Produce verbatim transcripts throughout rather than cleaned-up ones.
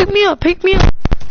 pick me up, pick me up.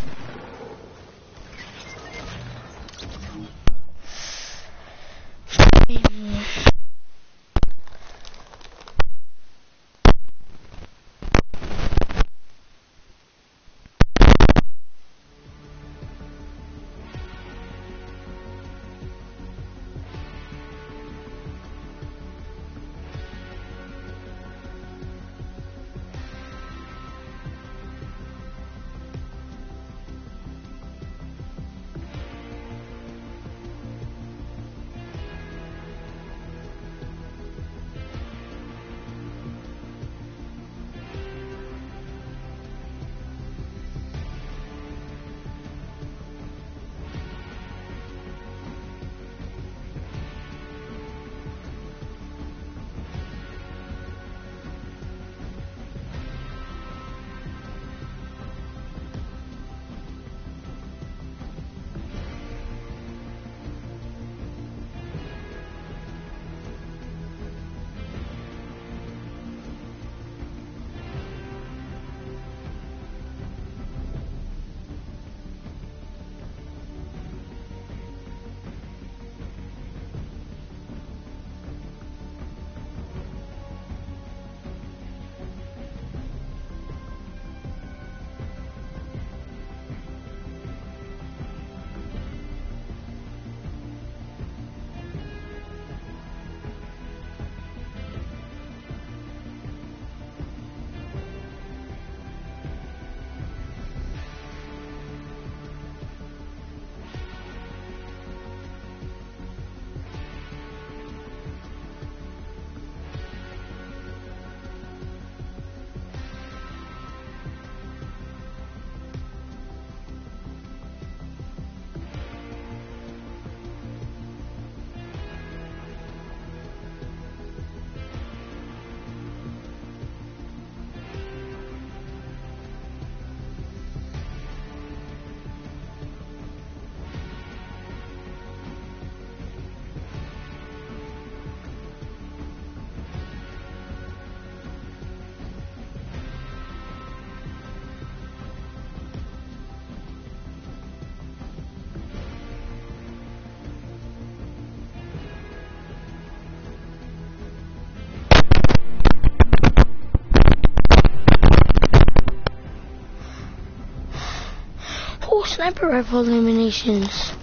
Oh, sniper rifle eliminations.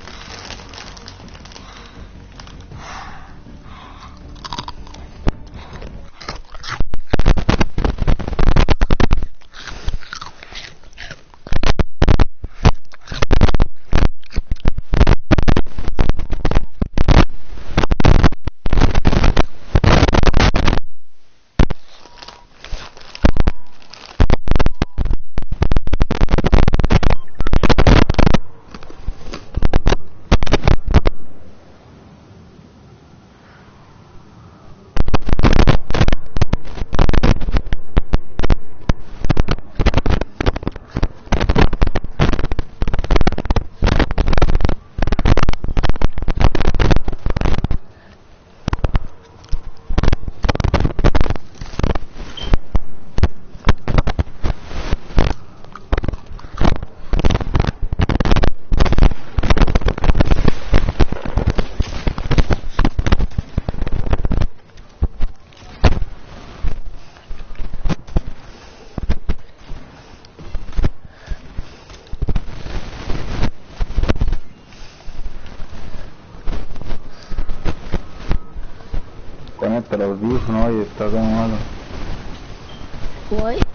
Conecta el audífono y está como malo. What?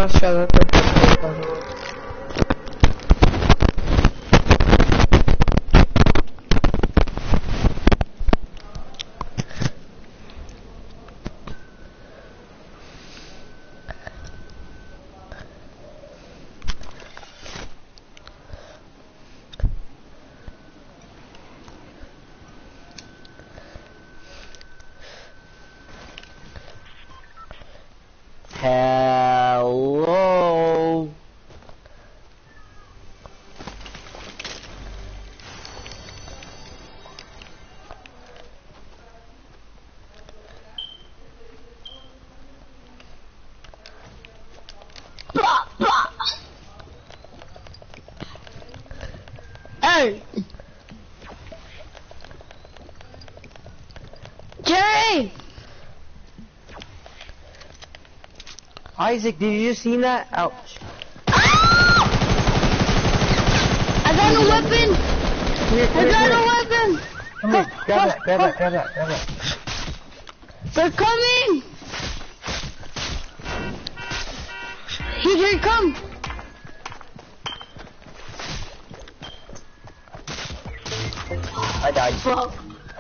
demasiado tiempo. Hello. Hey! Jerry! Isaac, did you just see that? Ouch. I got a weapon! Come here, I come here, got come a here. weapon! Come here, grab that, grab that, grab that, grab that. They're coming! Here, here, come! I died. Fuck.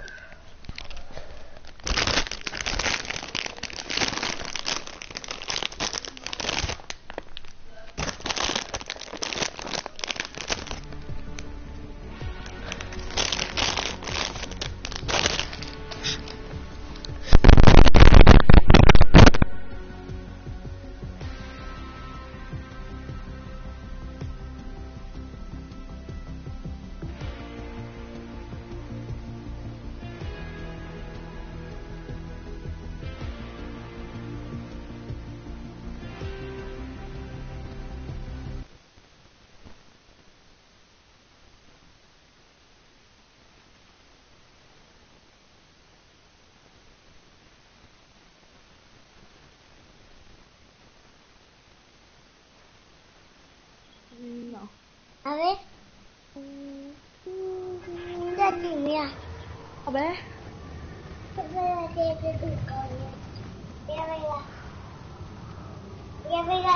No. A ver. Mm, mm, de aquí, mira. A ver. Espérate, de tu coño. Mira, venga. Mira, venga.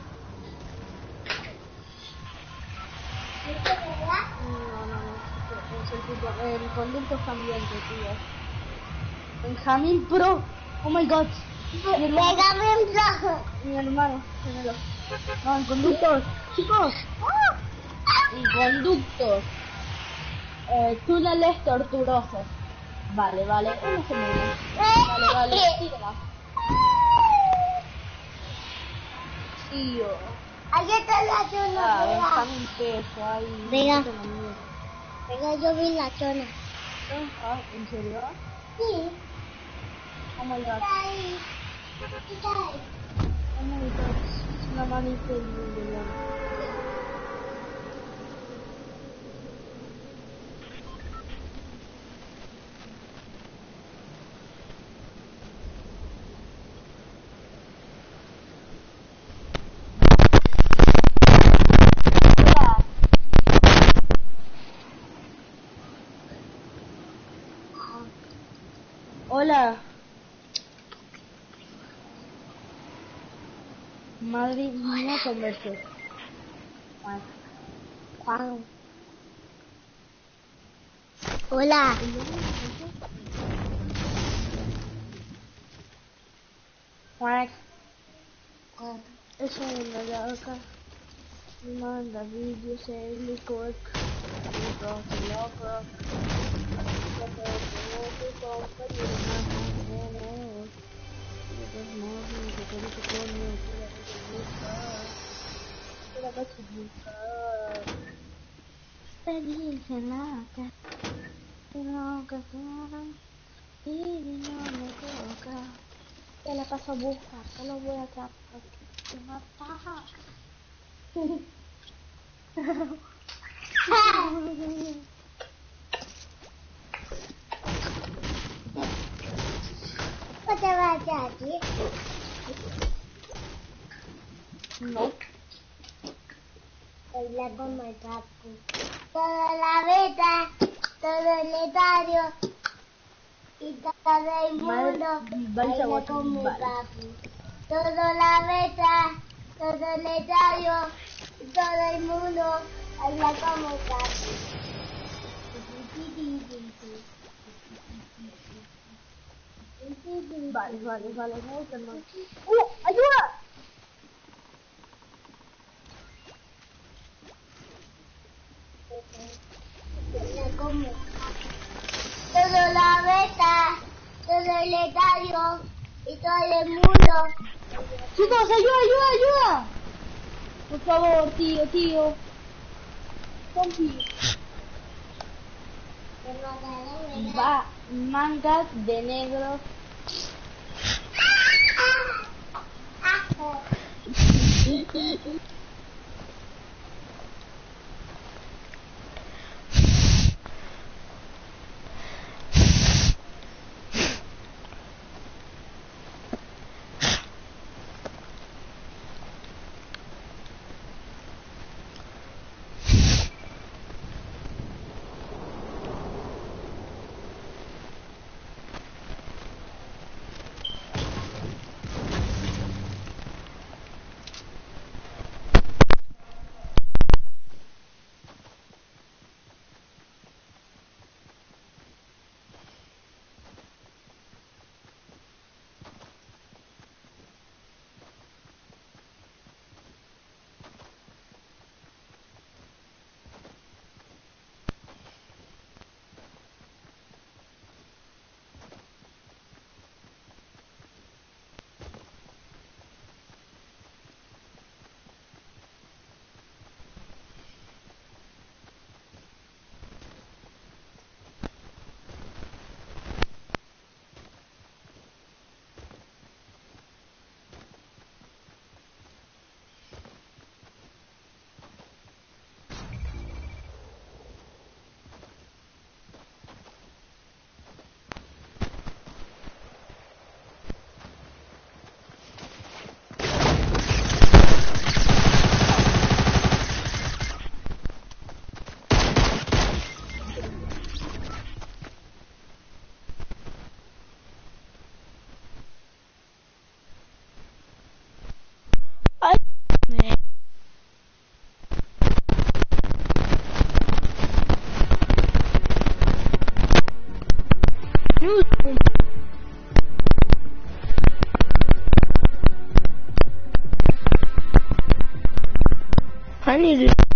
¿Viste, verdad? No, no, no. Es el, tipo, el conducto cambiante, tío. Benjamín Pro. Oh my god. Mi hermano. Venga, venga. Mi hermano. Ténelo. No, en conductos. Chicos. En conductos. Eh, túneles tortuosos. Vale, vale. Uno segundo. Vale, vale. Síguela. Tío. Ahí está la zona, Ah, venga. Benjamín Peso. Ahí. Venga. no tengo miedo. Venga, yo vi la zona. Ah, ¿en serio? Sí, Oh my god. está ahí. Está ahí. Oh my god. Es una manita de Hola. Madrid, no convertir. Juan. Juan. Hola. Juan. Juan. Eso es la loca. Me manda vídeos en mi cork. Mi cork, loco. Loco, loco, compañero, más menos. Yo te muevo, yo te digo coño, yo la voy a buscar. Yo la voy a buscar. Feliz en la casa. No, que y no me toca. Ya la paso a buscar, solo voy a atrapar. Que mata. ¿Qué te vas a aquí? No. Baila como el papu. Toda la beta, todo el estadio y todo el mundo Mal- baila Balsa como el Vale. papu. Todo la beta, todo totalitario y todo el mundo habla como casi. Vale, vale, vale, me gusta más. ¡Uh! ¡Ayuda! Como todo la beta, todo el estadio y todo el mundo. Chicos, ayuda, ayuda, ayuda. Por favor, tío, tío. Confío. Va, mangas de negro. I need to.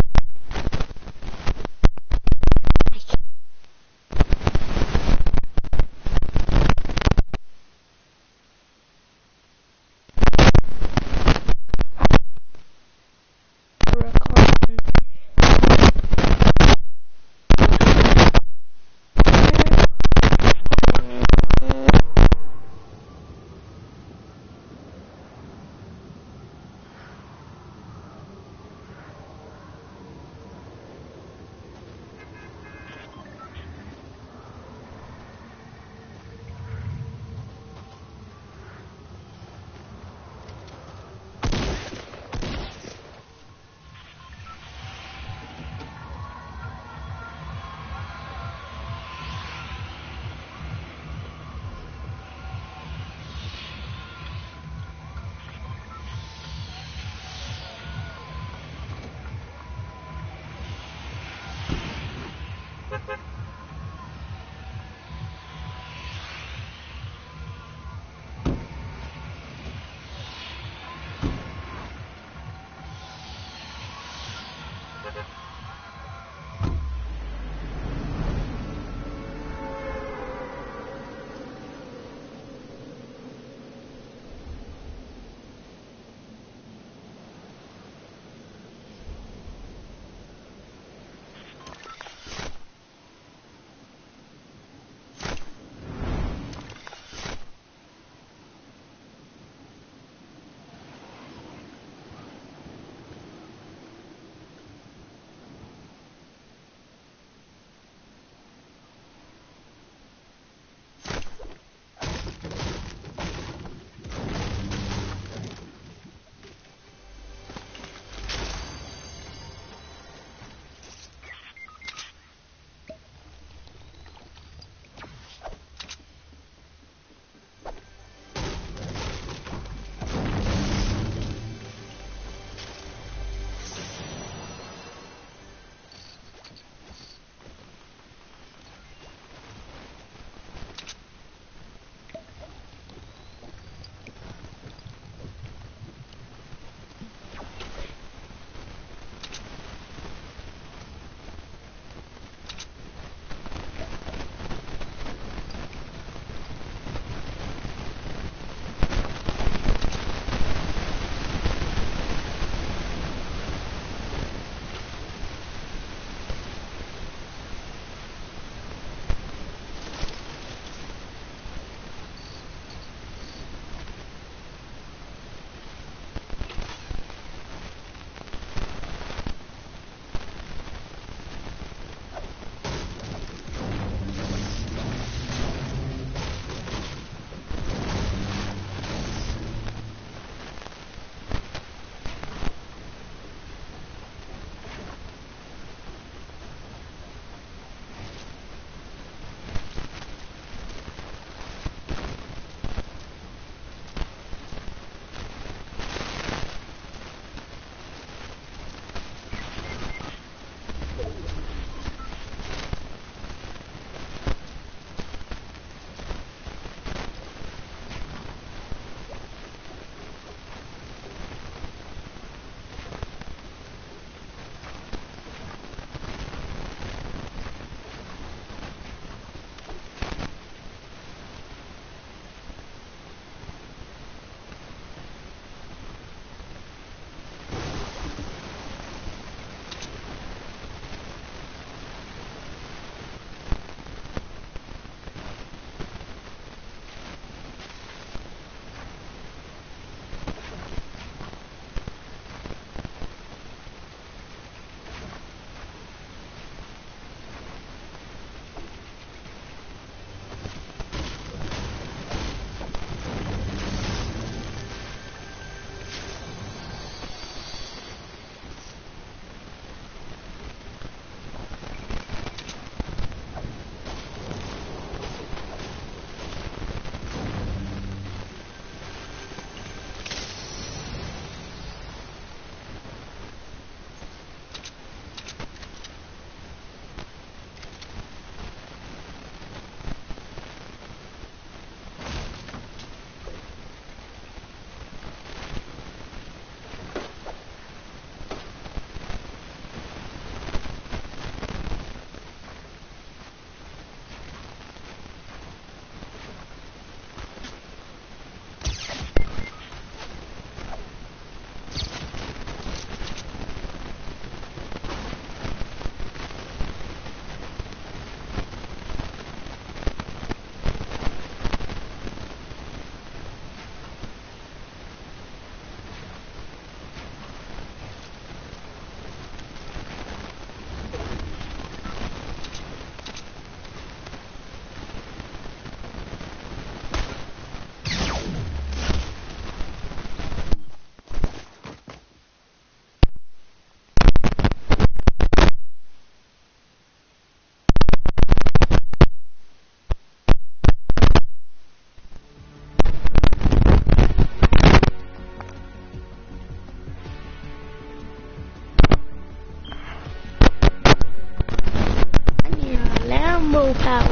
no power.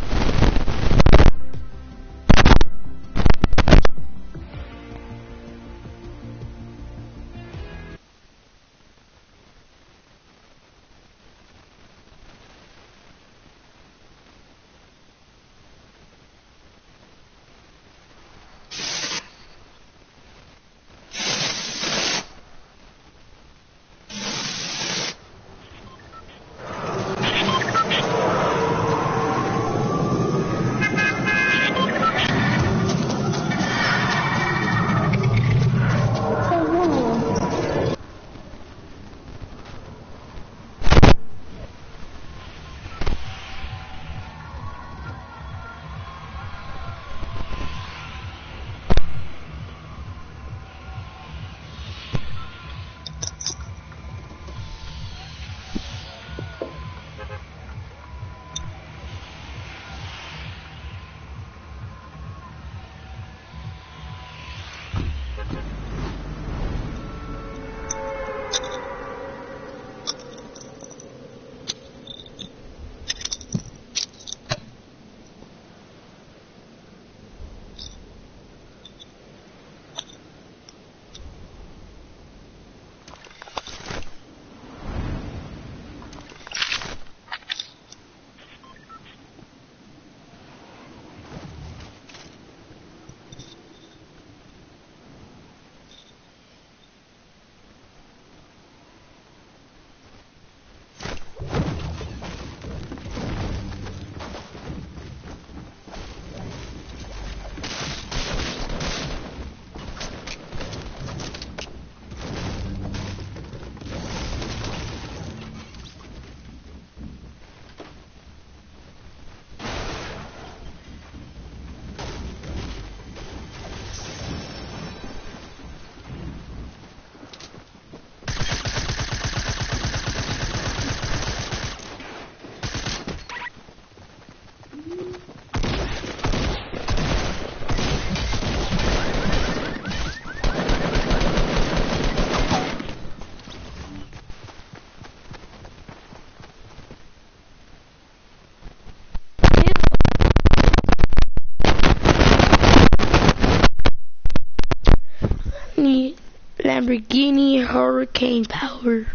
Lamborghini Hurricane Power.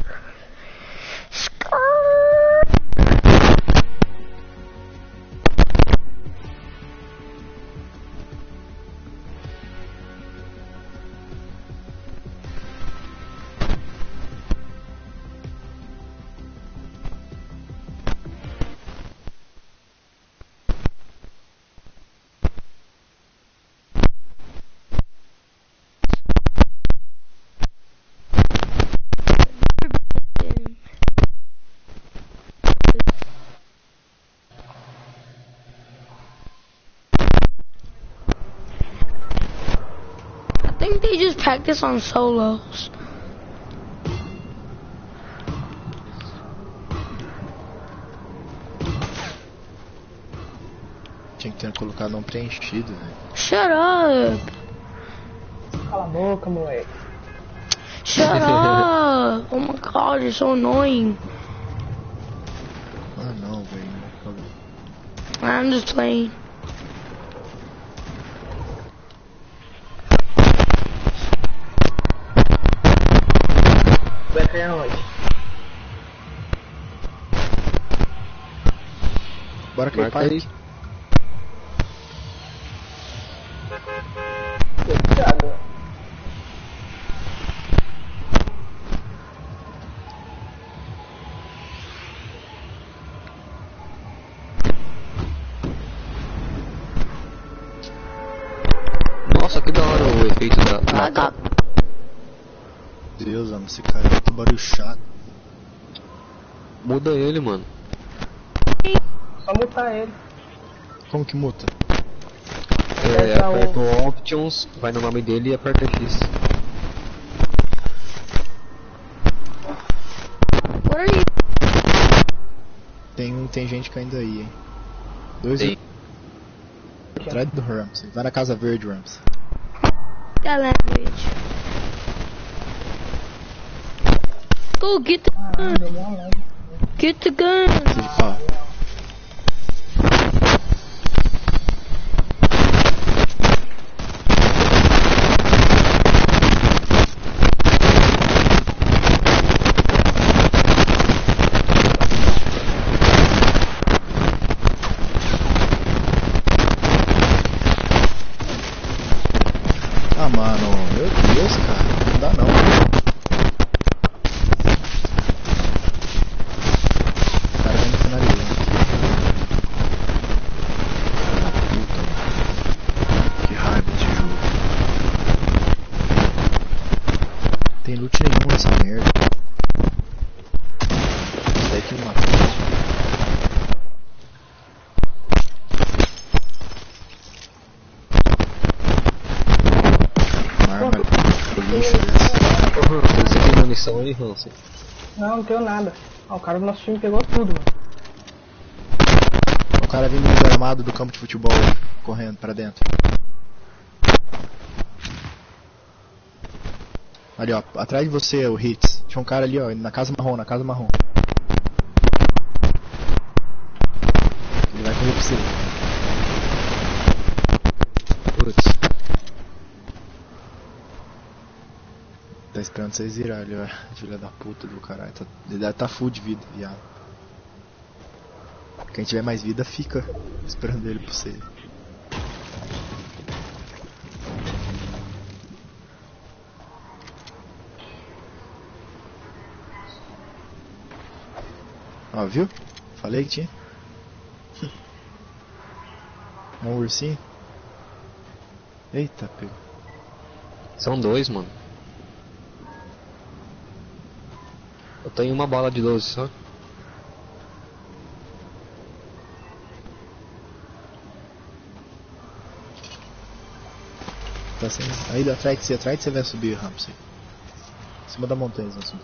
Skrrr. I think they just practice on solos. Tinha que ter colocado um preenchido, velho. Shut up! Cala a boca, moleque. Shut up! Oh my god, you're so annoying. Ah não, velho. I'm just playing. Vai cair aonde? Bora cair pai. Aí. Fechado. Nossa, que da hora o efeito da... I got... Deus, mano, esse cara é muito barulho chato. Muda ele, mano. Só mutar ele. Como que muta? É, Aperta aperta o- o Options, vai no nome dele e aperta X. What are you... Tem, tem gente caindo aí, hein. Dois Tem. atrás do Ramsey. Vai na casa verde, Ramsey. That language. Go get the gun. Get the gun. Ó. loot nenhum nessa merda. Isso daí que me matou. Uma arma pro lixo dessa. Ô, Hansen, você tem munição aí, Hansen? Não, não tenho nada. Ah, o cara do nosso time pegou tudo, mano. O cara vindo desarmado do campo de futebol, correndo pra dentro. Ali, ó, atrás de você, o Hits. Tinha um cara ali, ó, na casa marrom, na casa marrom. Ele vai correr pra você. Putz. Tá esperando vocês virarem, ó. Filha da puta do caralho. Tá, ele deve tá full de vida, viado. Quem tiver mais vida, fica esperando ele pra você. Ó, viu? Falei que tinha. Um ursinho. Eita, pegou. São dois, mano. Eu tenho uma bala de doze só. Tá sem... Aí atrás de você, atrás de você vai subir, Ramsey. Em cima da montanha, eles vão subir.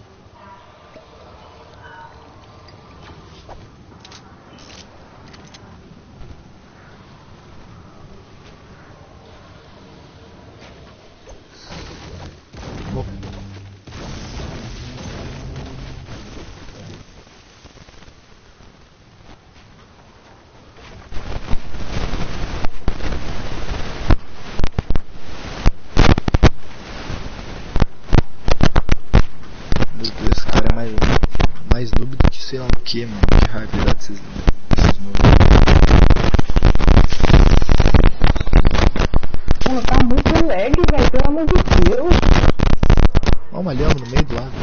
Meu Deus, esse cara é mais, mais noob do que sei lá o que, mano. Que raiva de dar desses, desses noobs. Mano, tá muito lag, velho, pelo amor de Deus. Ó, uma lhama no meio do lago.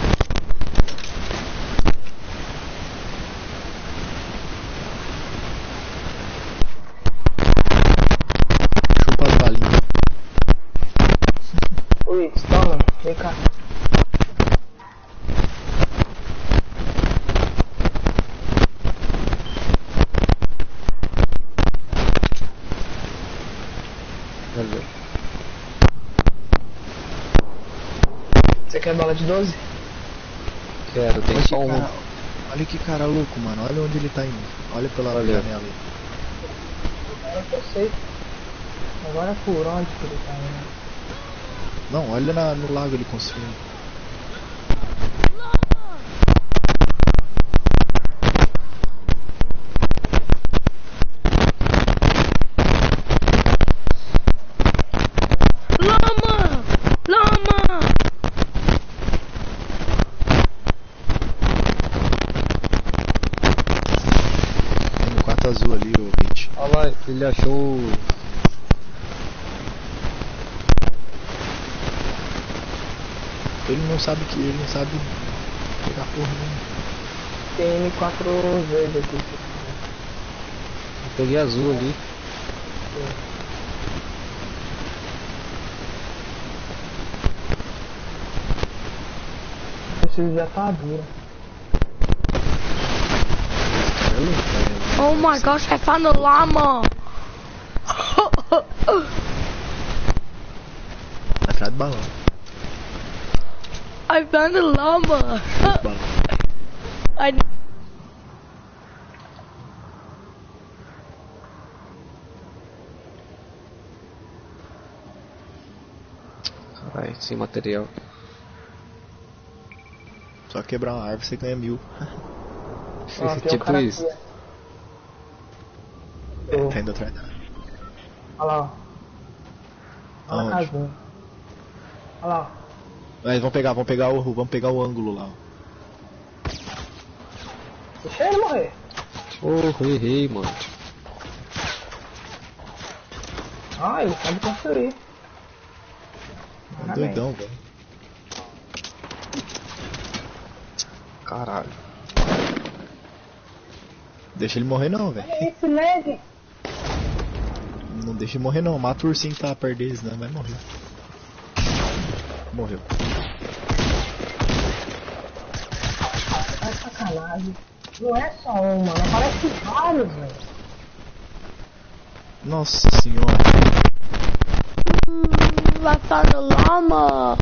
Chupa as balinhas. Oi, toma, vem cá. Valeu. Você quer bala de doze? Quero, tem Olha só que um. cara, olha que cara louco, mano. Olha onde ele tá indo. Olha pela Olha. janela aí. Agora que eu sei. Agora por onde que ele tá indo? Não, olha na, no lago ele construindo. Lama! Lama! Tem no quarto azul ali, o Hit. Olha lá, ele achou. Ele não sabe que ele não sabe pegar porra nenhuma. Tem M quatro verde aqui. Eu peguei azul ali. Preciso de atadura. Cara, é louco, cara. Oh my gosh, I found a llama! Atrás do balão. I found a llama! Atrás do balão. I Caralho, sem material. Só quebrar uma árvore você ganha mil. Ó, tem um Tipo cara isso. aqui, ó. É, tá indo atrás dela. Olha lá, ó. Olha na Aonde? casinha. Olha lá, ó. Mas vamos pegar, vamos pegar o, vamos pegar o ângulo lá. Ó. Deixa ele morrer. Oh, errei, mano. Ah, ele sabe construir. É Parabéns. doidão, velho. Caralho. Deixa ele morrer não, velho. Olha esse lag. Não deixa ele morrer não. Mata o ursinho que tá perto deles, né? Vai morrer. Morreu. personagem. Não é só um, mano. Aparece vários, velho. Nossa senhora. I found a llama.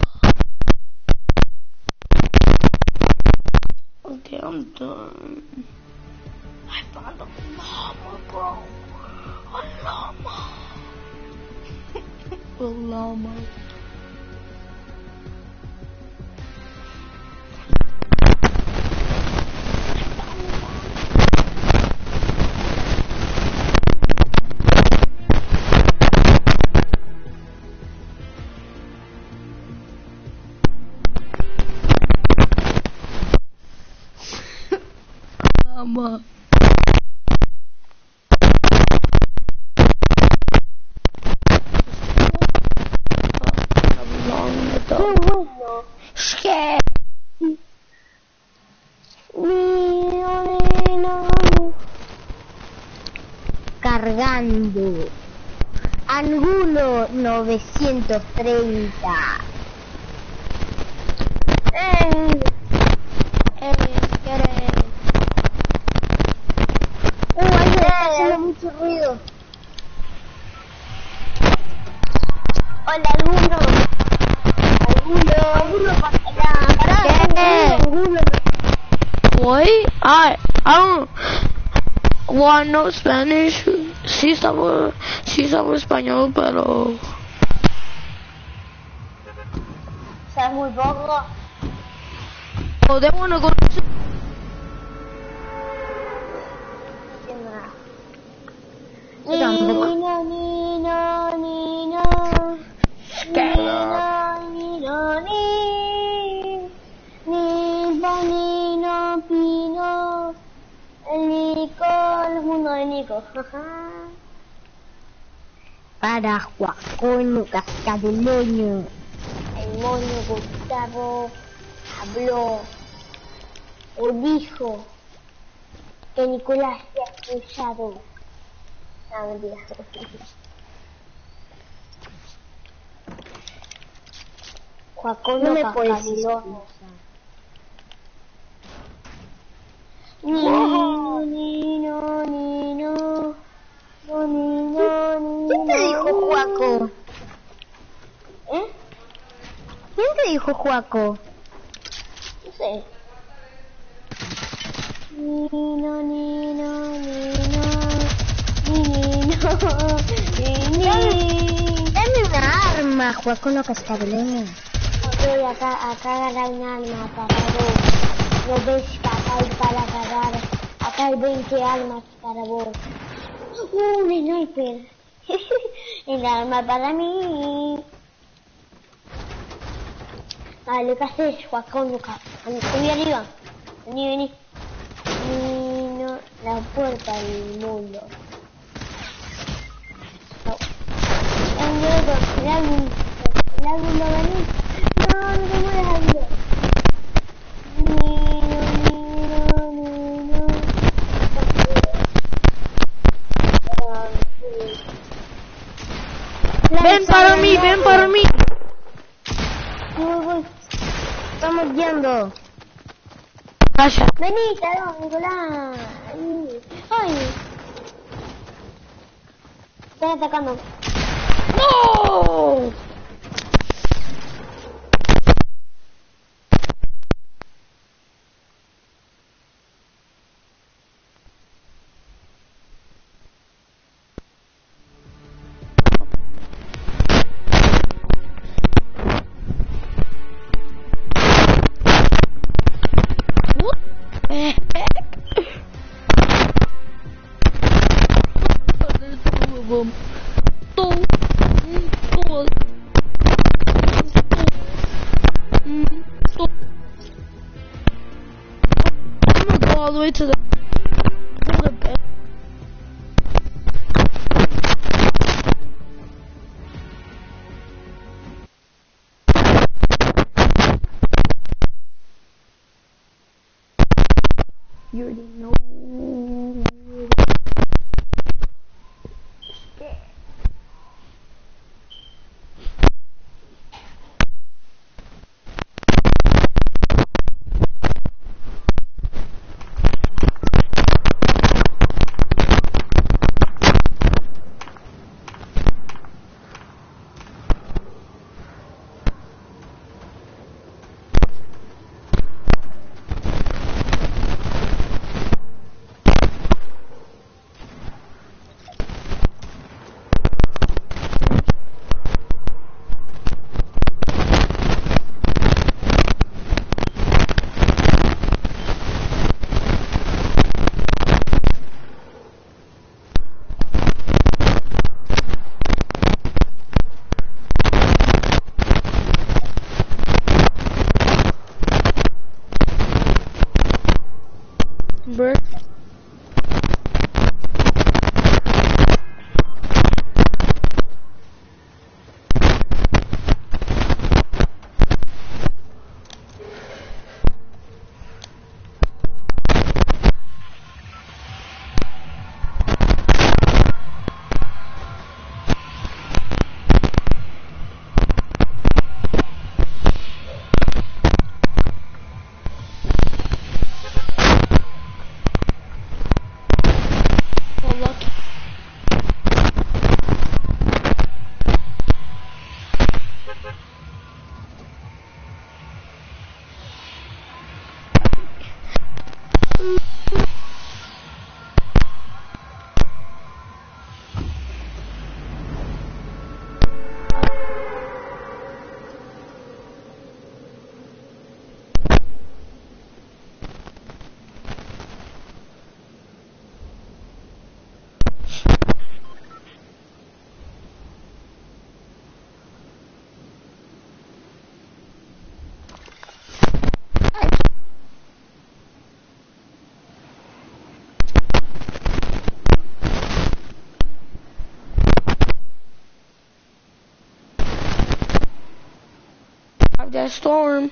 Okay, I'm done. I found a llama, bro. A llama. A llama. Llama. Scared. Cargando. Angulo novecientos treinta. Eh, eh, ¿querés? Uh, ahí está haciendo mucho ruido. Hola, Angulo. Angulo. Angulo, para, pará, ¿Qué? Angulo. What? I I don't. Well, I know Spanish. Sí sabgo, sí sabgo español, pero ¿Sabes muy poco? oh, they wanna go. No entiendo nada. Yo tampoco. Nino, Nino, Nino. Nino, Nino, Nino. Nino, Nino, Pino. El Nico, el mundo de Nico. Para Juacono Cascademoño. El moño Gustavo habló o dijo que Nicolás se ha expulsado. Ah, mentira. Juacono No me Cascademoño. Nino, Nino, Nino. No, Nino, Nino. ¿Quién te dijo Juaco? ¿Eh? ¿Quién te dijo Juaco? No sé. Nino, Nino, Nino. Nino, Nino. Dame una arma, Juaco, no cascabeleño. Ok, acá, acá agarra un arma para vos. No ves que acá hay para cargar. Acá hay veinte armas para vos. Uh, un sniper. El arma para mí. Dale, ¿qué haces, Juaco? Subí arriba. Vení, vení. Nino, la puerta del mundo. No. El dedo, el álbum. El álbum va a venir. No, no te mueres, álbum. Nino, Nino, Nino. Ven para mí, ven para mí. Voy, voy. Estamos yendo. Vaya. Vení, caro, Nicolás. Ay. Están atacando. No. All the way to the, to the bed. You already know. Brick. Well, lucky. That storm.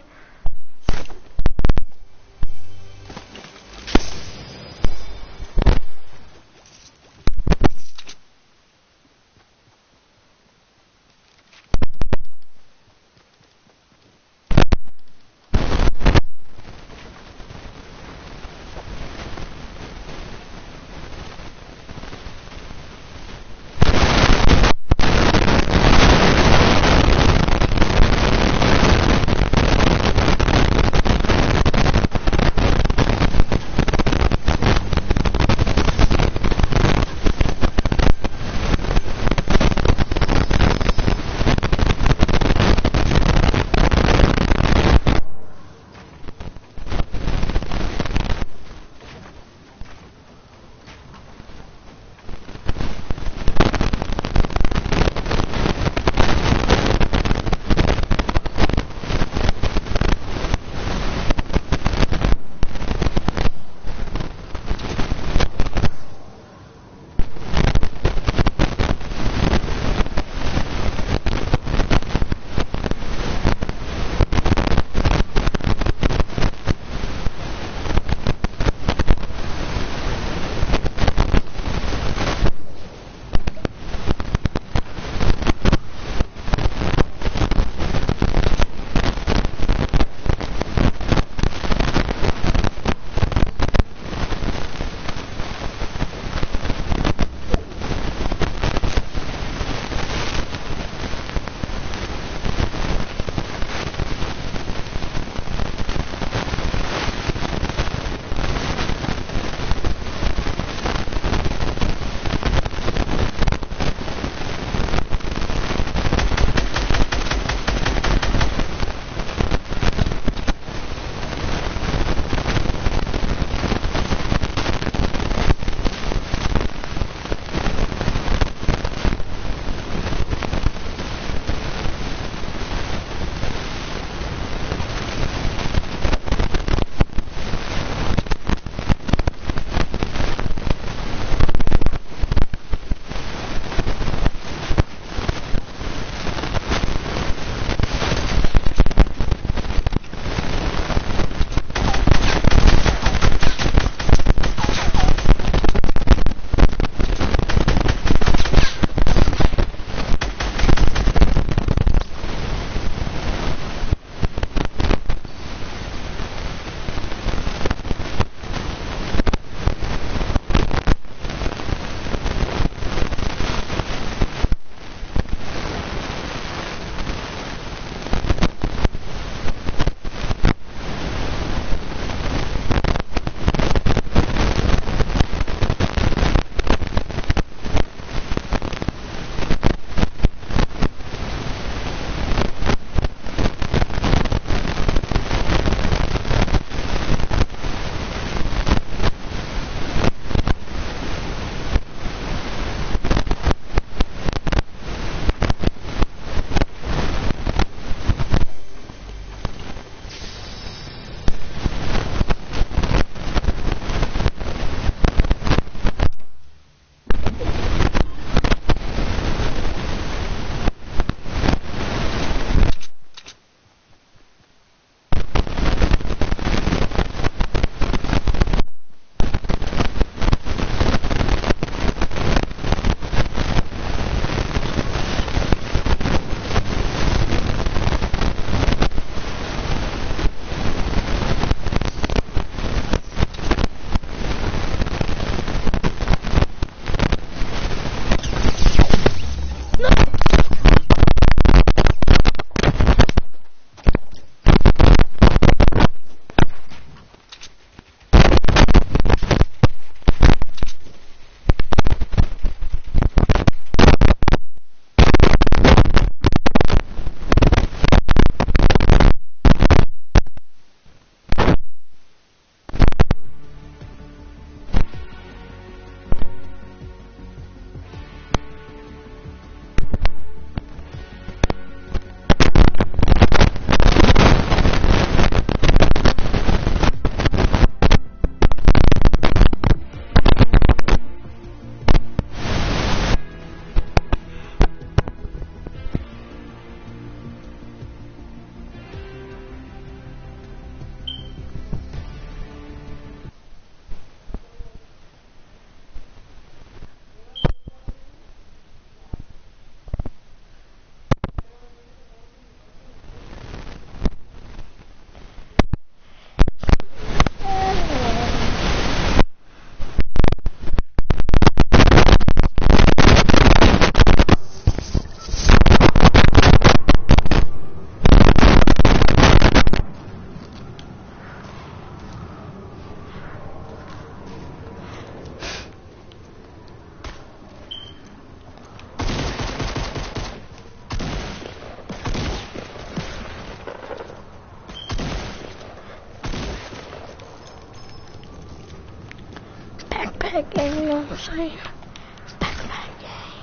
backpack gang, you know what I'm saying? Backpack gang.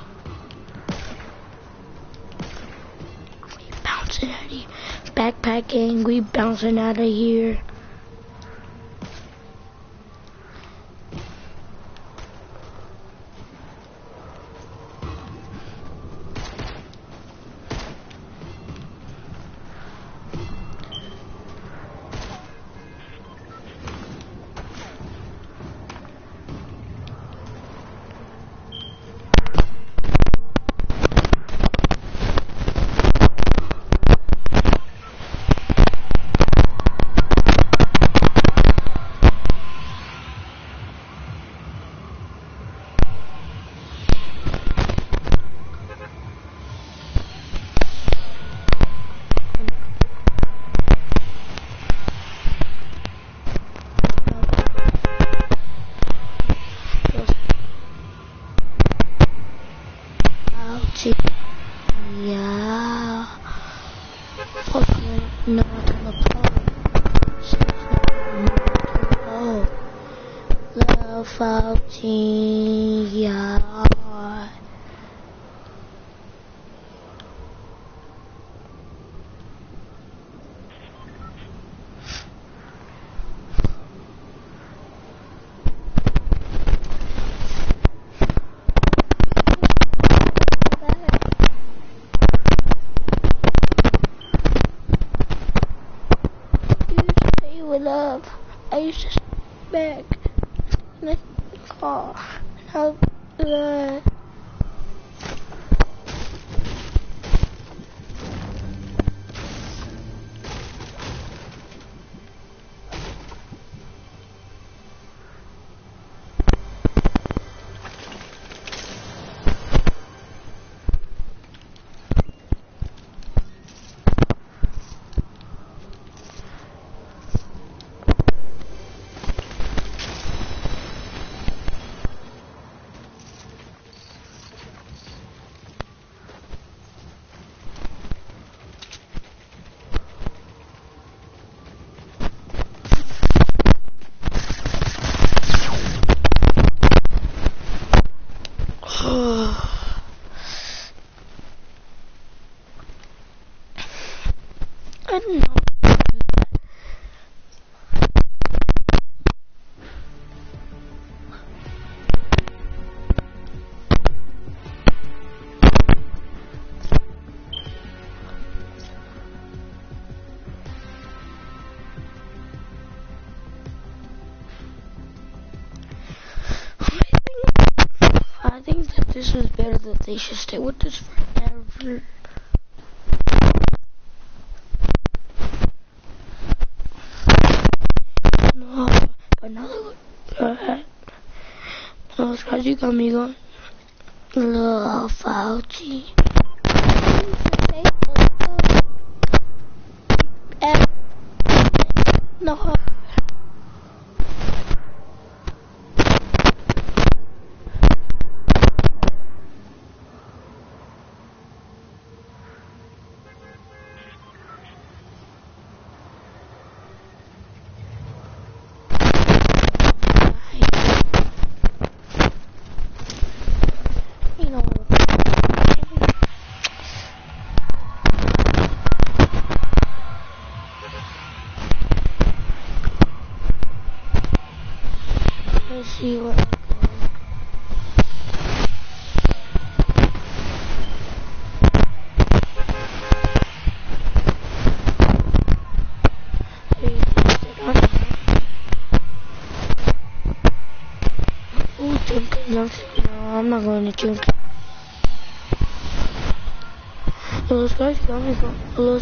We bouncing out of here. Backpack gang, we bouncing out of here. Yeah. Fucking not gonna pause. Oh. The fourteen, yeah. Love. I used to sit back in the car. How the I don't know. I think that this was better, that they should stay with this forever. No, but now look at los casi conmigo. Love Fauci. No. Let's see what I can. Oh, drinking. No, I'm not going to drink. Those guys got me from those.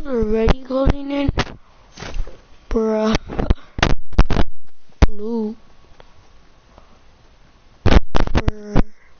already closing in? Bruh. Loot. Bruh.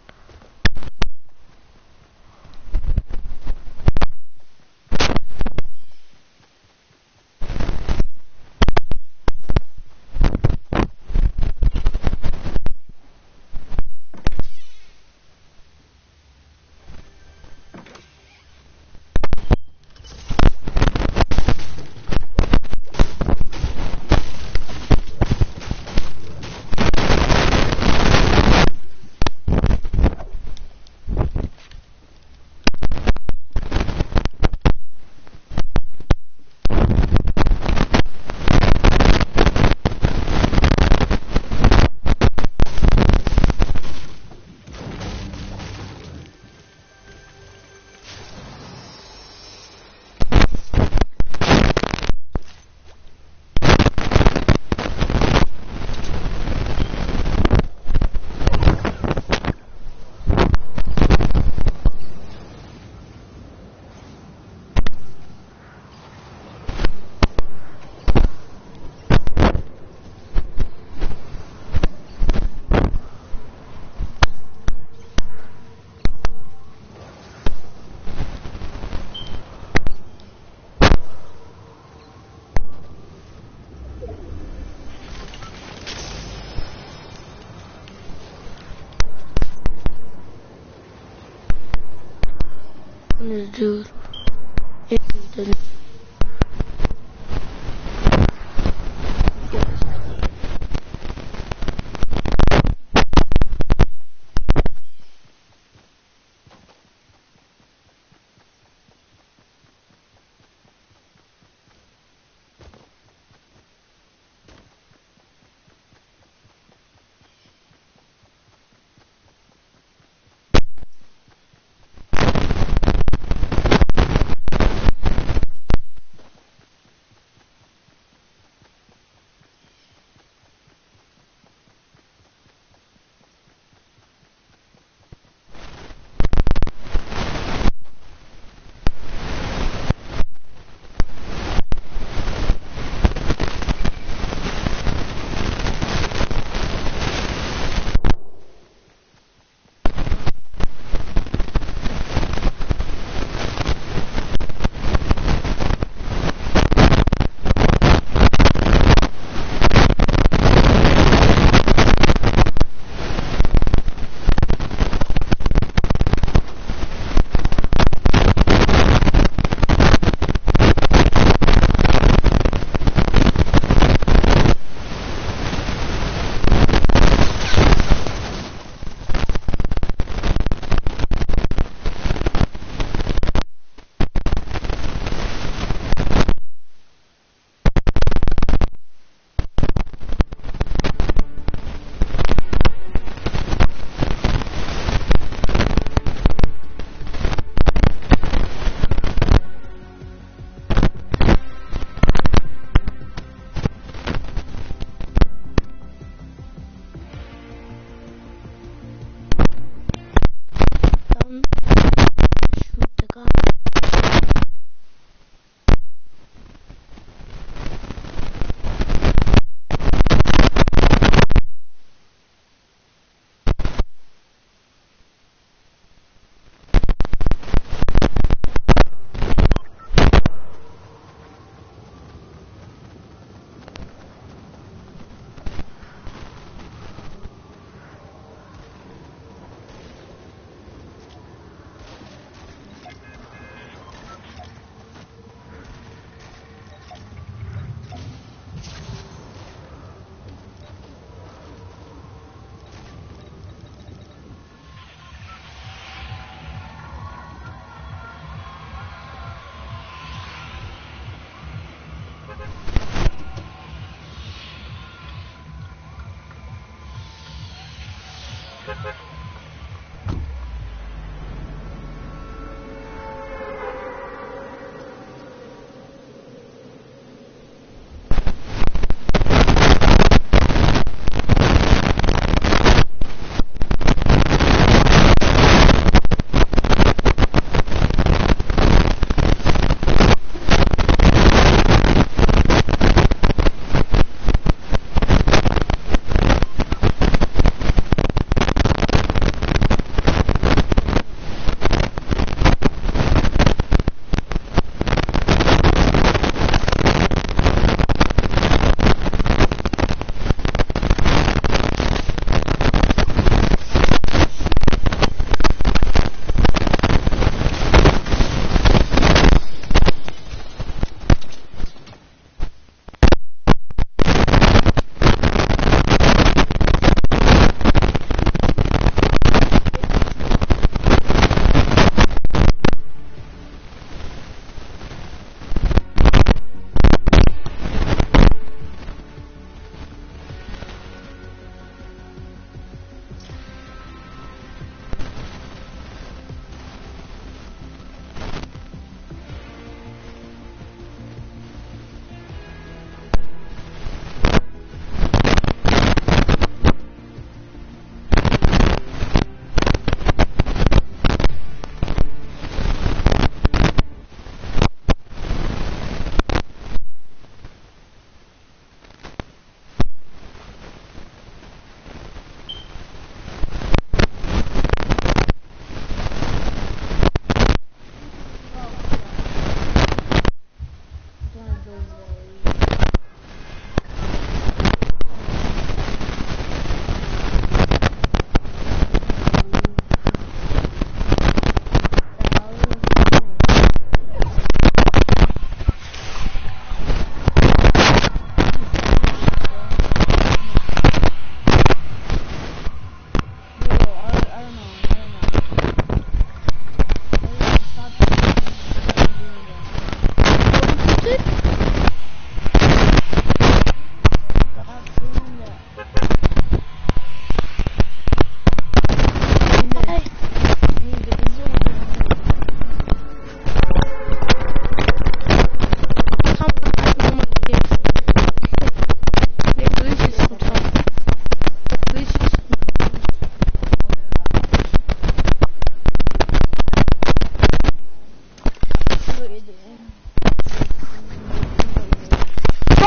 This dude. It didn't.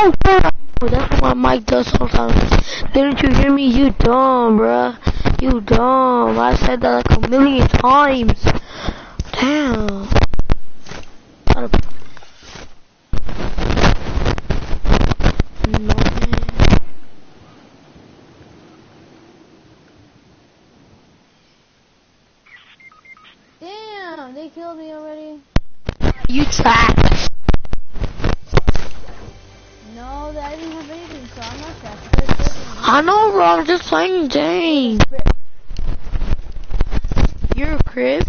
Oh, that's what my mic does sometimes. Didn't you hear me? You dumb, bruh. You dumb. I said that like a million times. Damn. No, man. Damn, they killed me already. You trapped. No, I didn't have anything, so I'm not trapped. I know, bro. I'm just playing Jane. You're a Chris.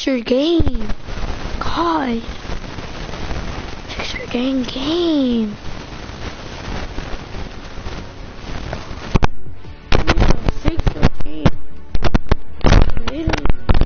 Fix your game. God. Fix your dang game. Fix your game. Literally.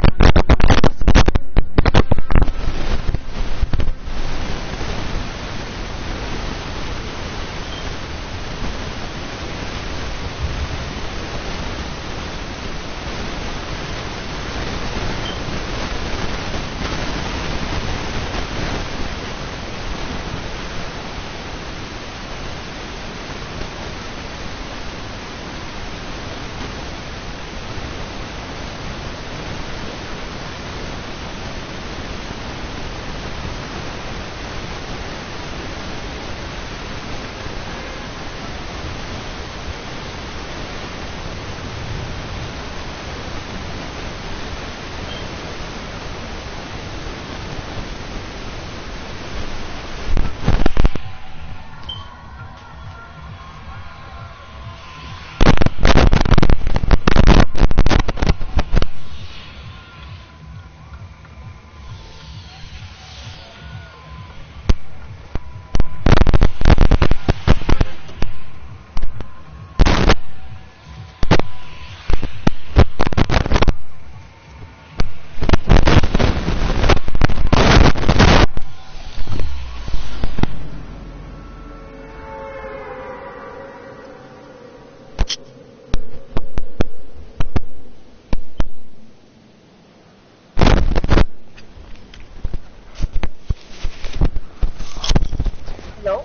Hello?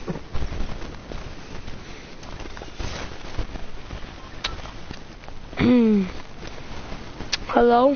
Hello?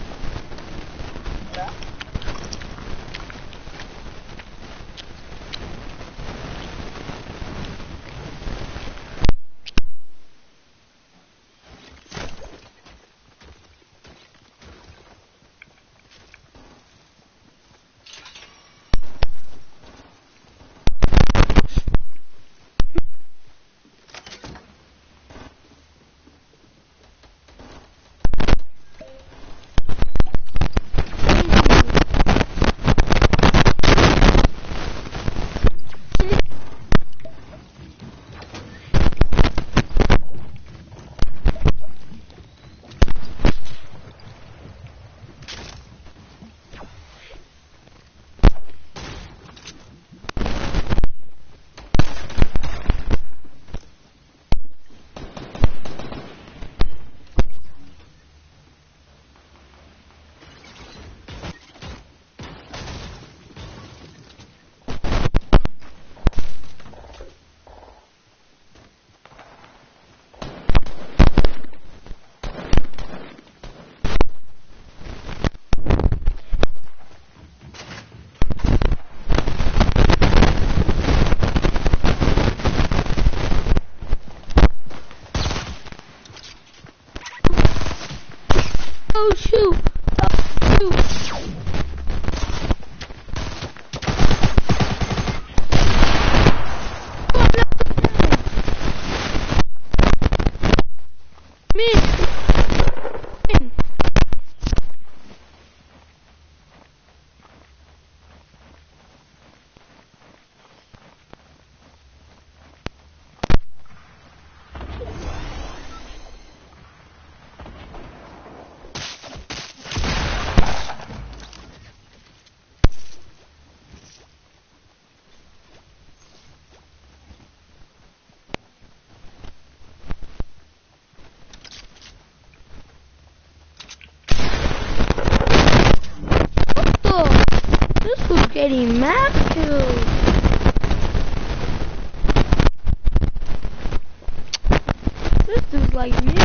Oh shoot! Oh shoot! This was getting mad kills. This dude's like me.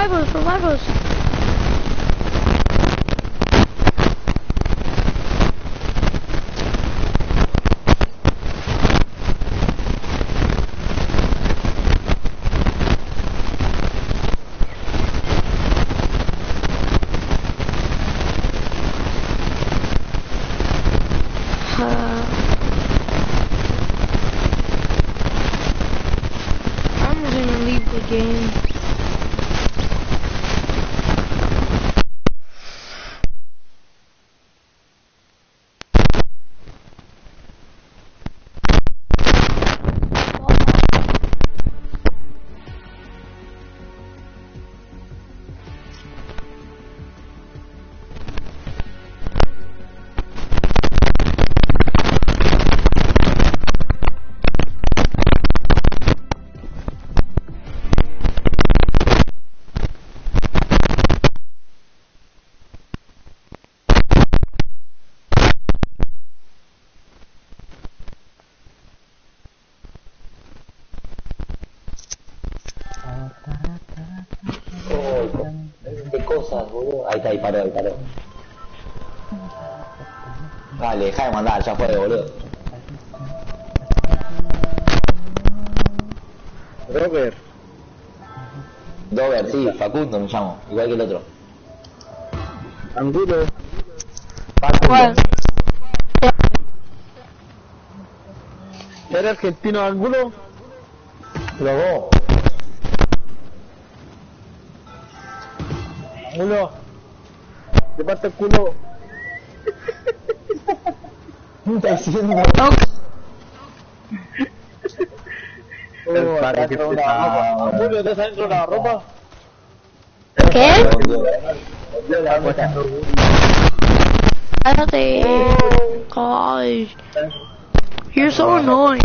revive us, revive us. Game. ¿Qué cosas, boludo? Ahí está, ahí paró, ahí paró. Dale, deja de mandar, ya fue, boludo. Robert. Dover, sí, Facundo me llamo, igual que el otro. Angulo. ¿Cuál? ¿Era argentino Angulo? Luego. Angulo. ¿Qué parte el culo? ¿Qué está diciendo? El padre que te da. Angulo, ¿estás adentro de la ropa? ¿Qué? Cállate. Gosh. You're so annoying.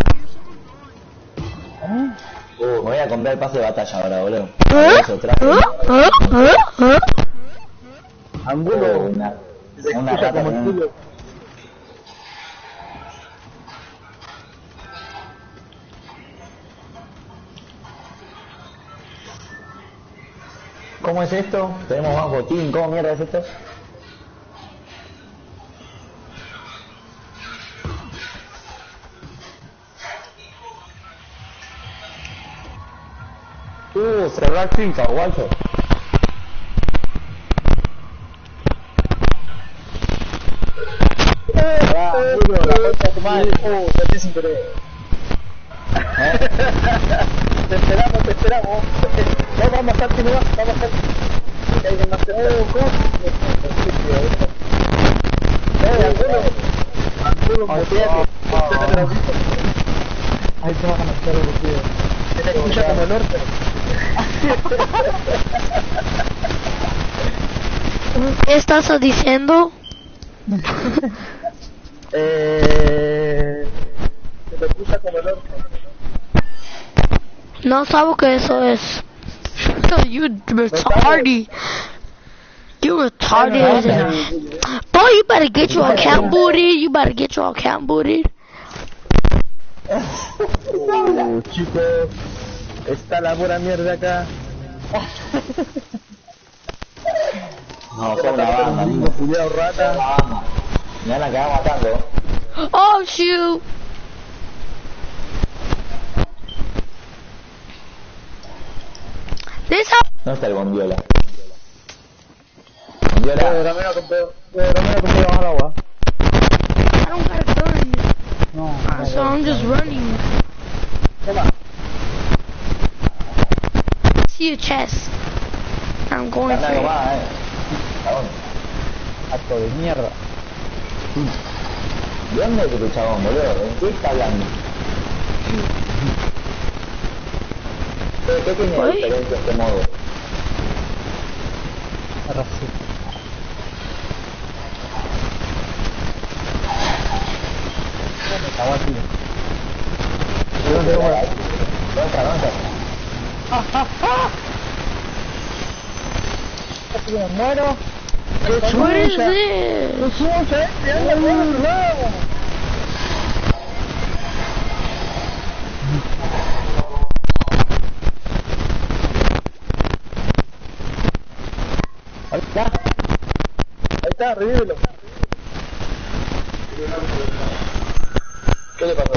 Uh, me voy a comprar el pase de batalla ahora, boludo. ¿Eh? Eso, traje. ¿Eh? ¿Eh? ¿Eh? Angulo. Uh, una, Se una escucha rata como el con un- culo. ¿Cómo es esto? Tenemos más botín, ¿cómo mierda es esto? Uh, cerrar finca, guacho. Ah, Angulo, la concha de tu madre. Uh, te estoy sin querer. Te esperamos, te esperamos. No, vamos a estar, que no vas, vamos a estar. Que hay más cerca. Oh, ¿cómo? Eh, Angulo. Angulo, boteate. Ahí te vas a marcar el boteado. Se te escucha como el orto. ¿Qué estás diciendo? Eh... Se te escucha como el orto. No sabo que eso es. You retarded. You retarded. as a- Boy, you better get your account booted. You better get your account booted. Uh, chicos, está la pura mierda acá. No, son una banda, Gringo, amigo. culiao, Son rata. una banda. Me van a quedar matando. Oh shoot! This how ¿Dónde está el bombiola? Eh, Bombiola. dame una compré, eh, dame una compré bajo el agua. I don't got a gun, No, uh, so I'm just running. toma. See a chest. I'm going Anda for it. nomás, eh. Chabón. Acto de mierda. ¿De dónde es tu chabón, boludo? ¿De qué está hablando? ¿Qué, qué tiene de Uy. diferencia este modo? Ahora sí. Estaba aquí. ¿Dónde está? ¿Dónde está? ¿Dónde está? Me muero. What is this? Chucha, este anda por el lado. Ahí está. Ahí está, revívelo. ¿Qué le pasó?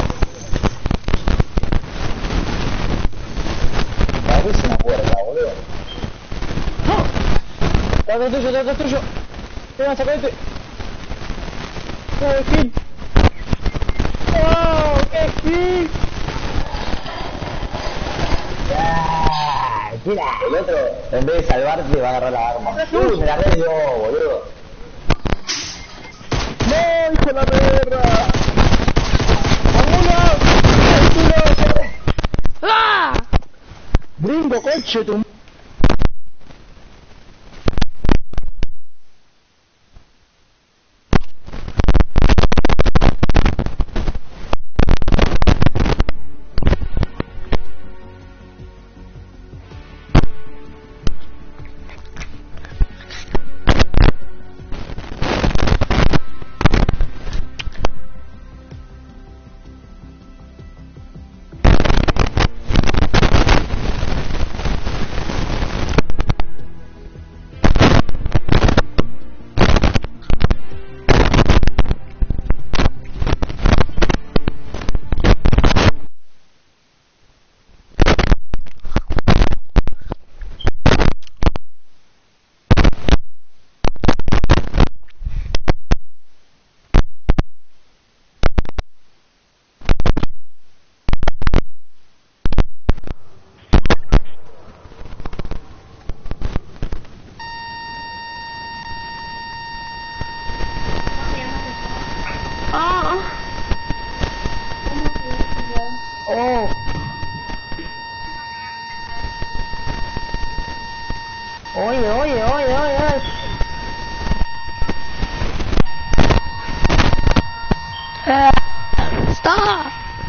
Parece una puerta, boludo. ¡No! ¡Está atrás tuyo, está atrás tuyo! ¡Venga, sacate! ¡Oh, kill! ¡Oh, qué kill! ¡Ah! Tira. El otro, en vez de salvarte, va a agarrar la arma. ¡Uh! Me la agarré yo, boludo. ¡No, hijo de la perra! ¡Vámonos! ¡Ah! ¡Gringo, coche, tu... Oh. Oye, oye, oye, oye, oye. Eh, stop.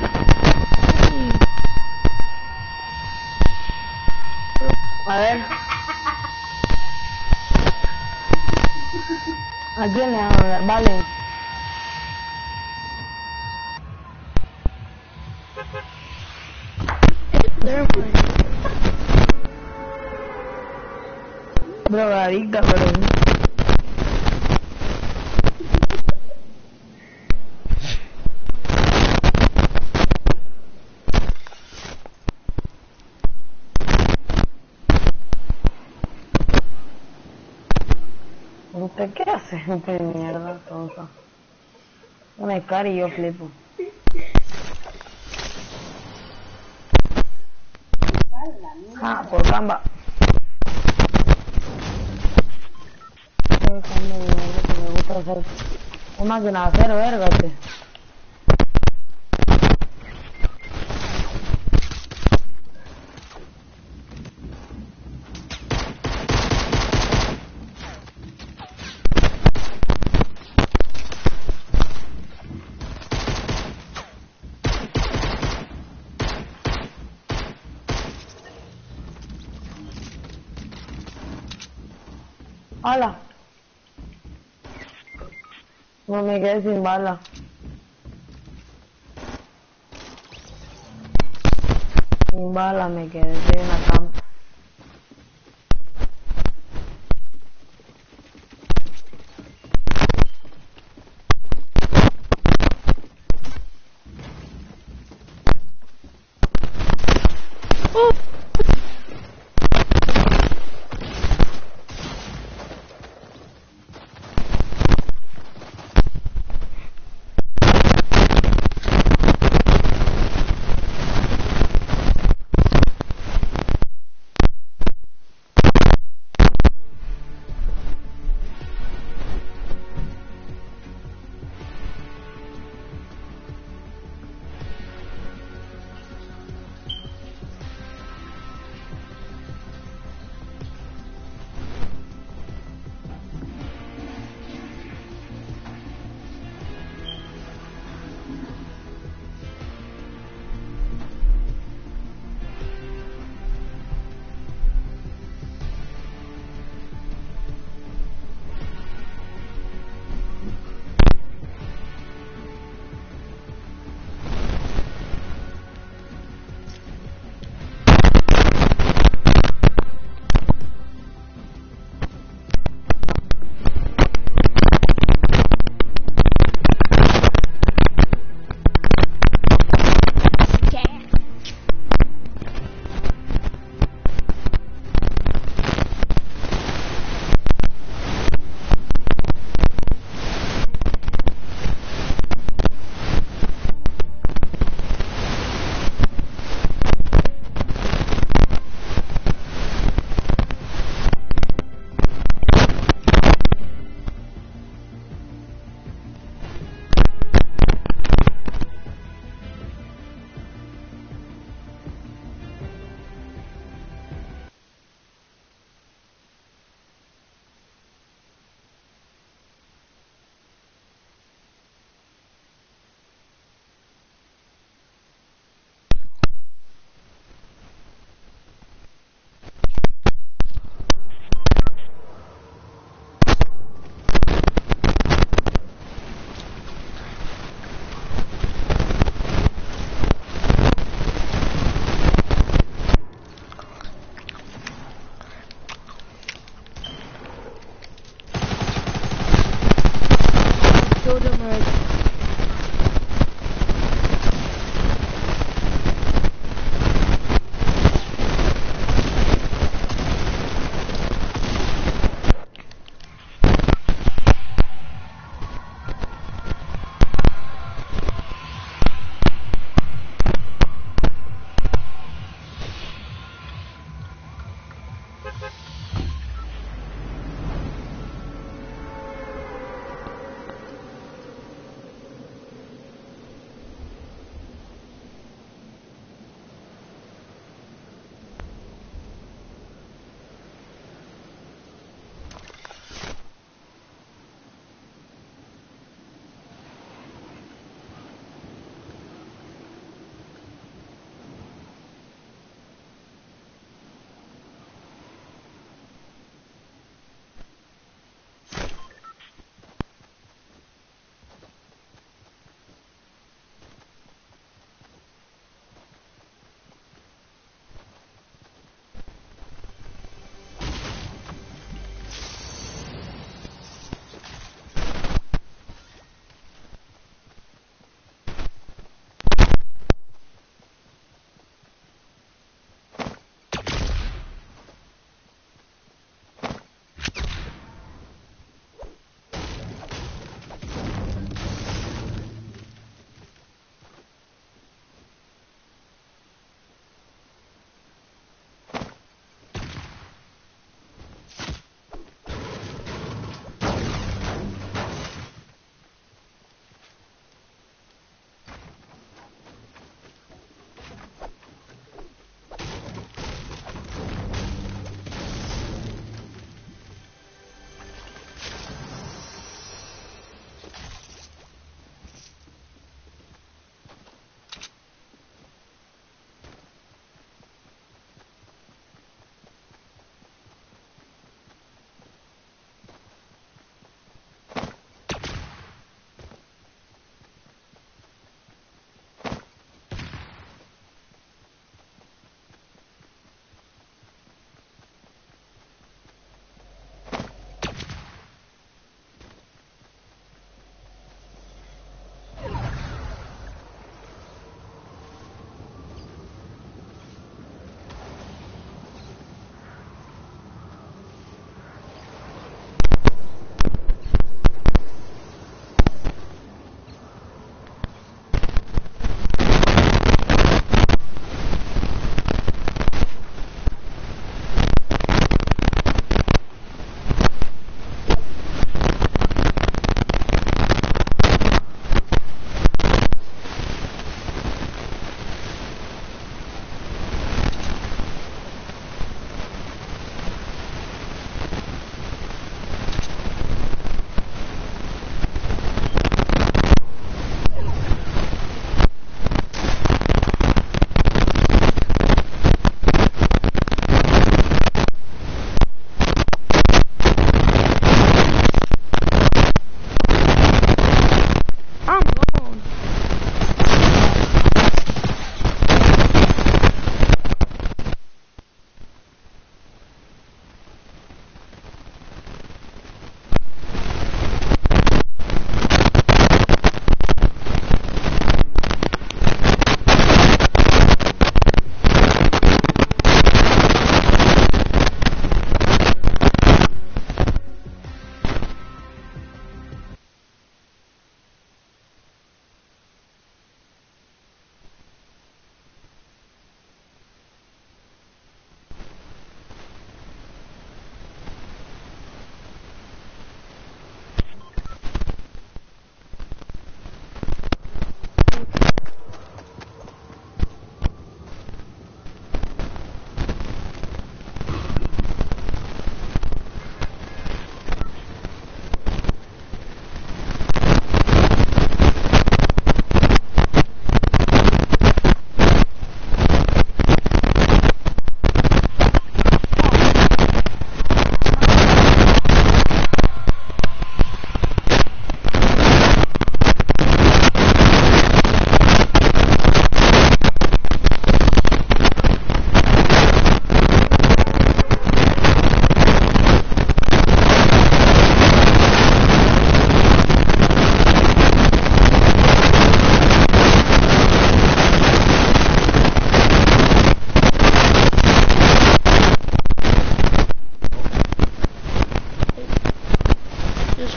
A ver. ¿A quién le van a hablar? Vale. Drogadicta, pero... ¿Usted qué hace? Gente de mierda, tonta. Una cara y yo flipo. Ah, por gamba. Me gusta hacer una máquina de hacer, vérgate. Hola. No me quedé sin bala. Sin bala me quedé, estoy en la cama.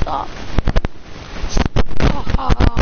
stop. Stop.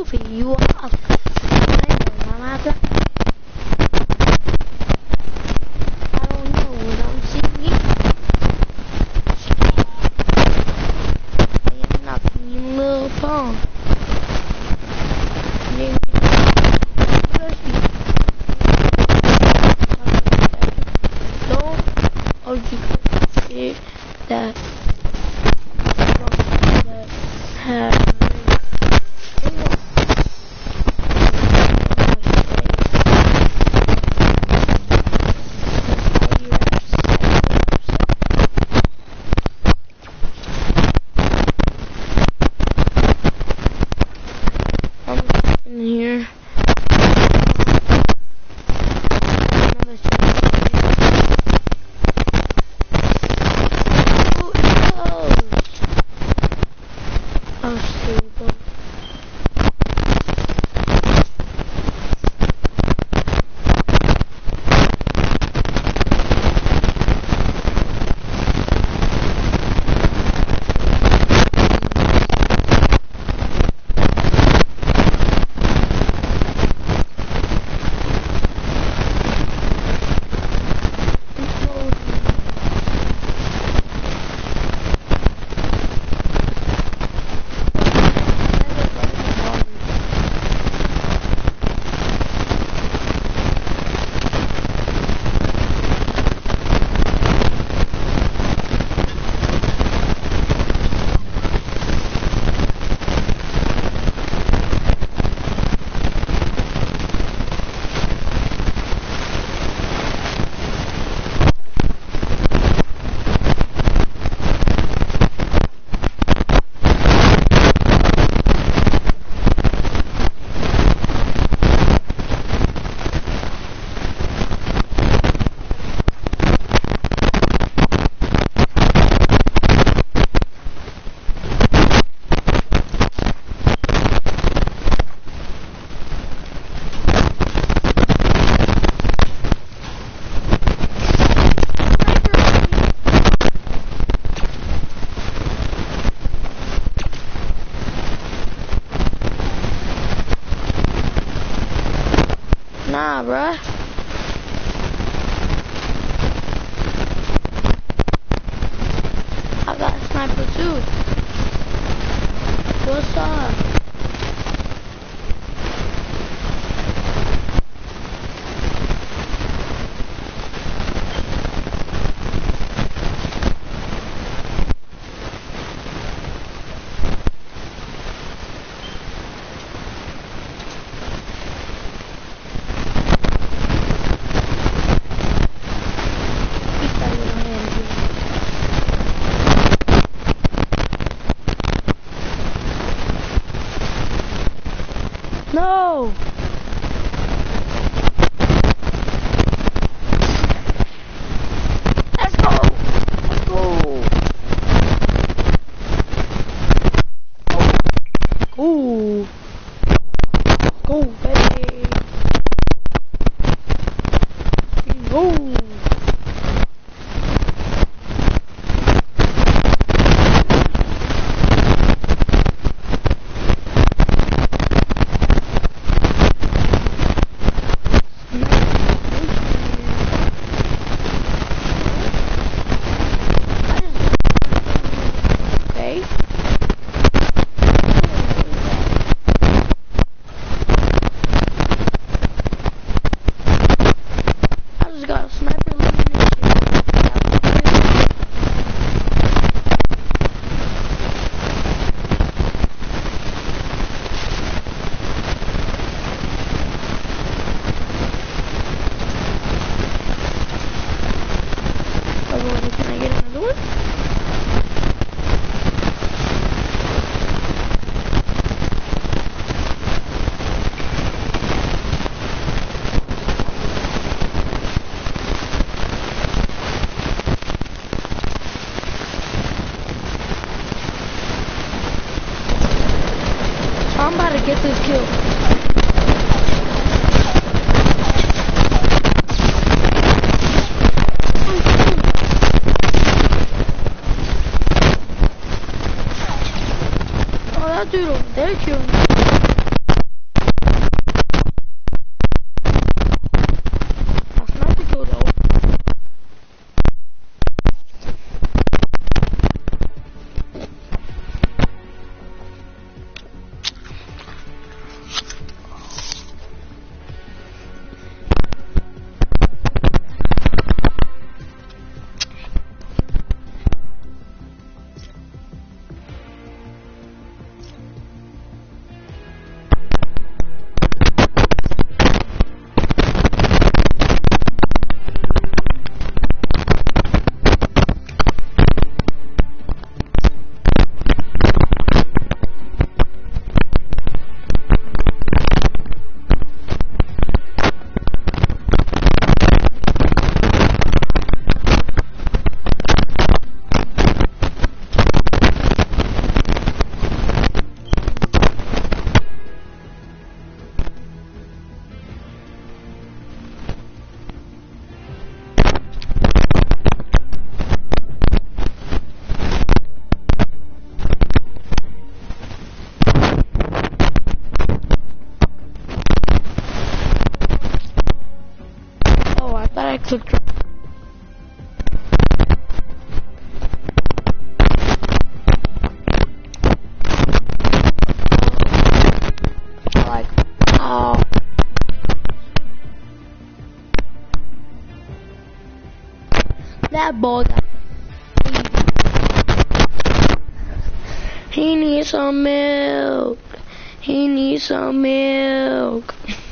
trophy. You are. I'm after. I don't know what I'm singing. I am not being little phone. Don't. Oh, you could see that. That have. Nah, bruh. I got a sniper too. What's up? No! Let's go! Let's go! Go! Go, baby! Go! I'm about to get this kill. Oh, that dude over there killed me. Took drop. Like, oh. That boy got he needs some milk. He needs some milk.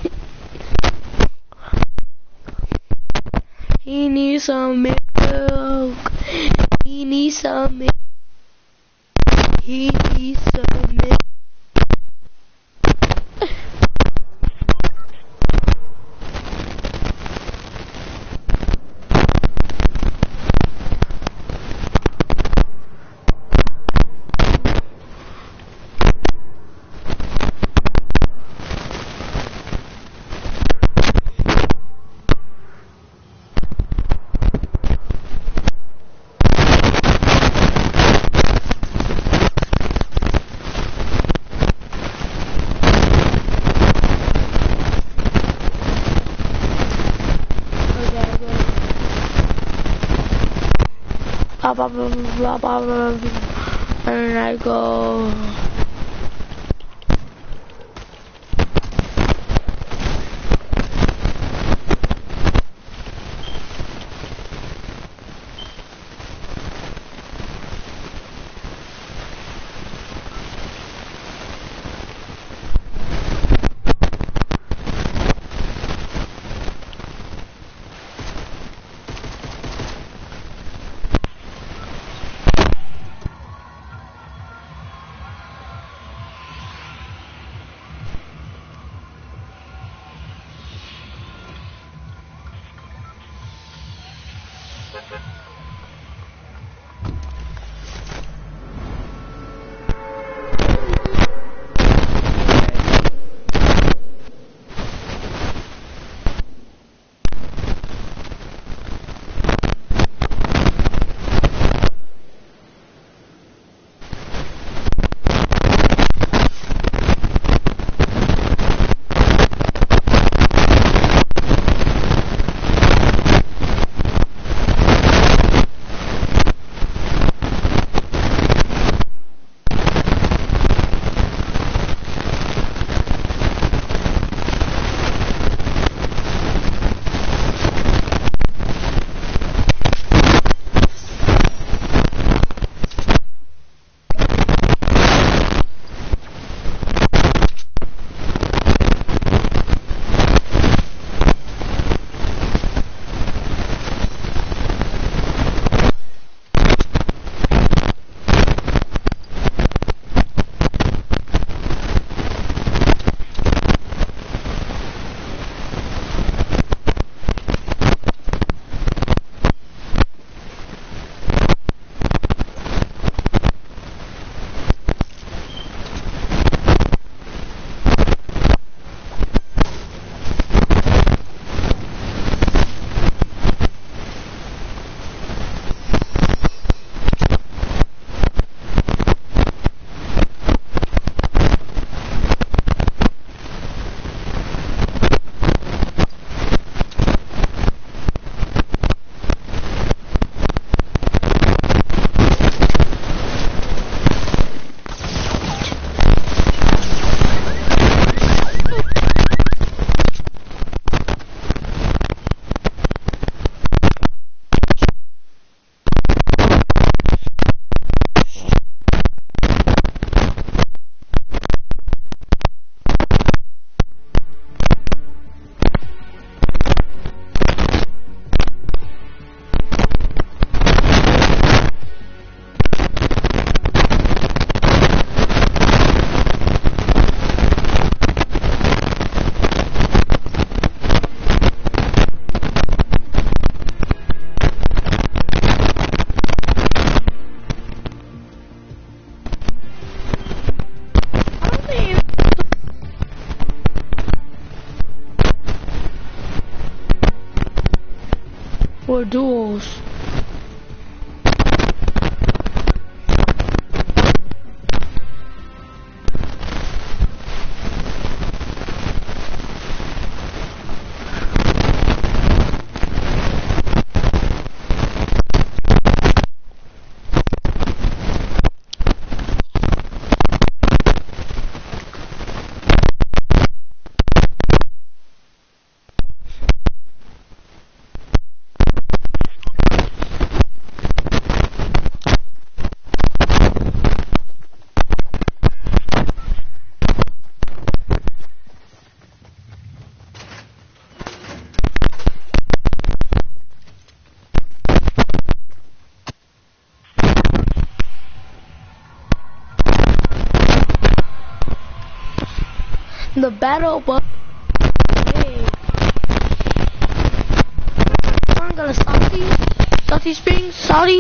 He needs some milk. He needs some milk. He needs some milk. Blah blah blah blah blah blah, and I go. For duels. The battle was. Hey. I'm gonna Saudi. Saudi Springs, Saudi.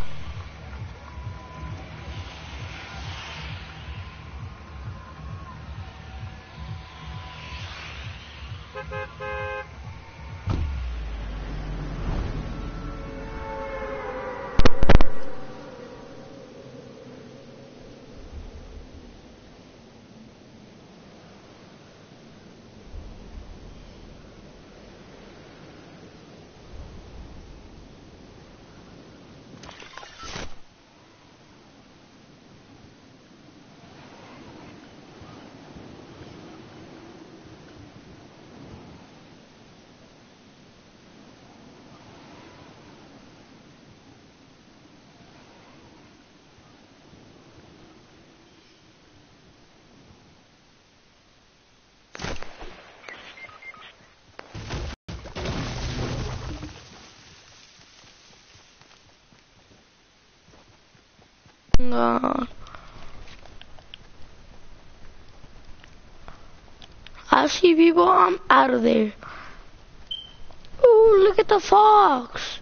God. I see people, I'm out of there. Ooh, look at the fox.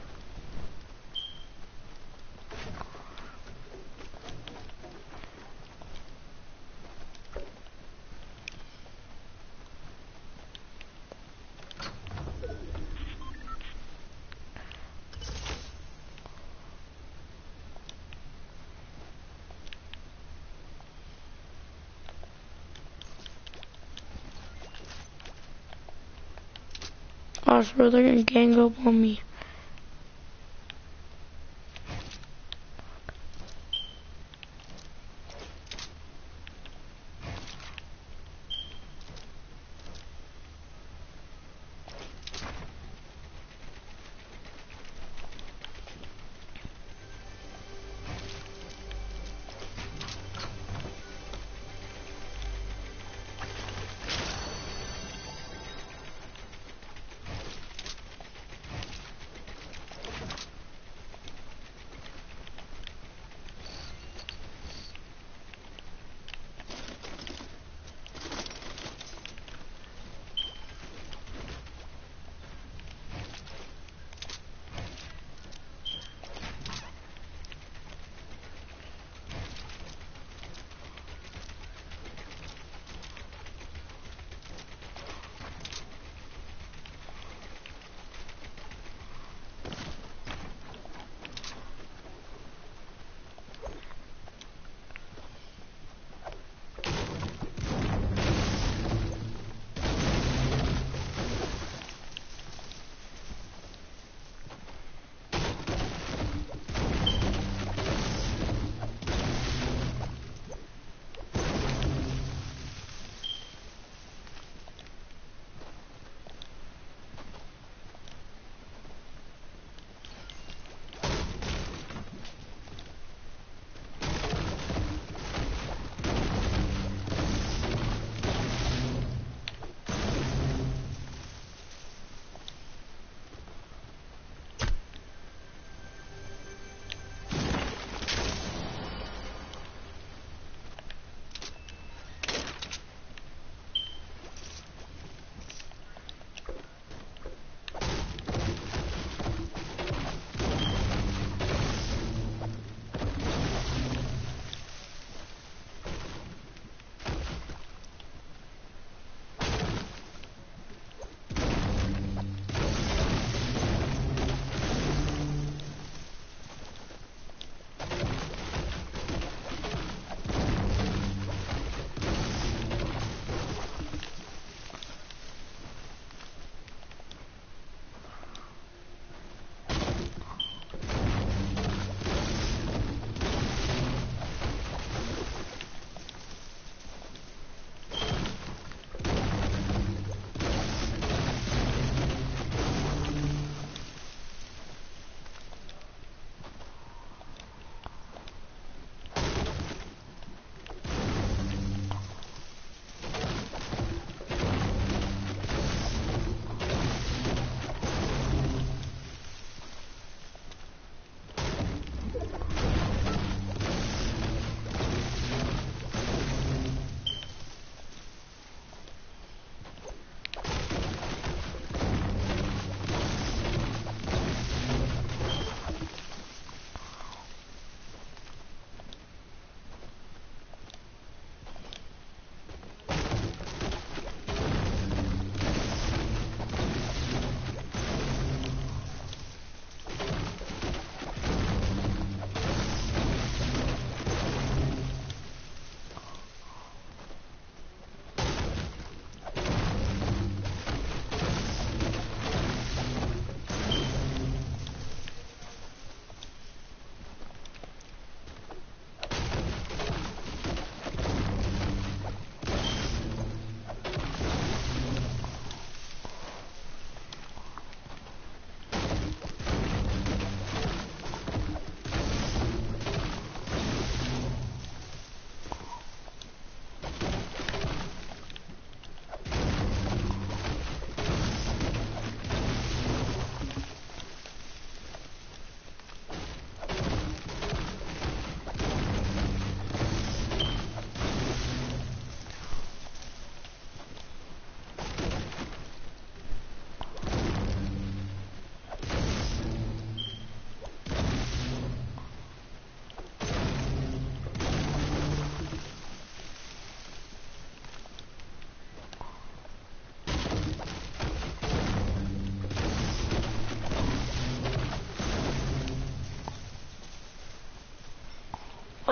I swear they're gonna gang up on me.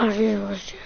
Oh, here's what's chest.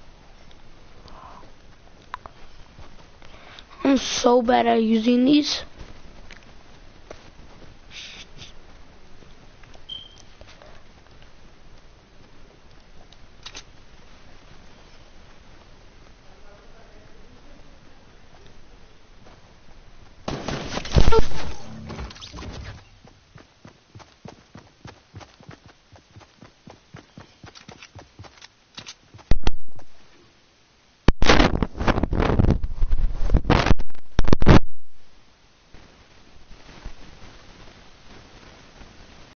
I'm so bad at using these.